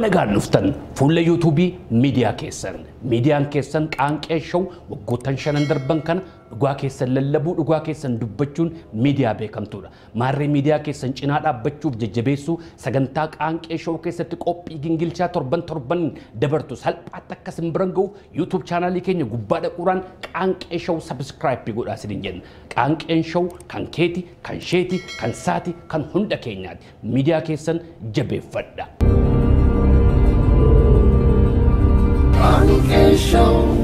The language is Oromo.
nagaan dhuftan fuula YouTube miidiyaa keessan miidiyaan keessan qaanqee show waggoottan shanan darban kana dhugaa keessan lallabuu dhugaa keessan dubbachuun miidiyaa beekamtuudha maarree miidiyaa keessan cinaa dhaabbachuuf jajjabeessuu sagantaa qaanqee show keessatti qophii gingilchaa torban dabartu salphaatti akka simbiran ga'u YouTube chaanaalii keenya gubbaa dhaquudhaan qaanqee show subscribe godhaa sidin jenna qaanqeen show kan keeti kan sheeti kan saati kan hunda keenyaati miidiyaa keessan jabeeffadha. Show.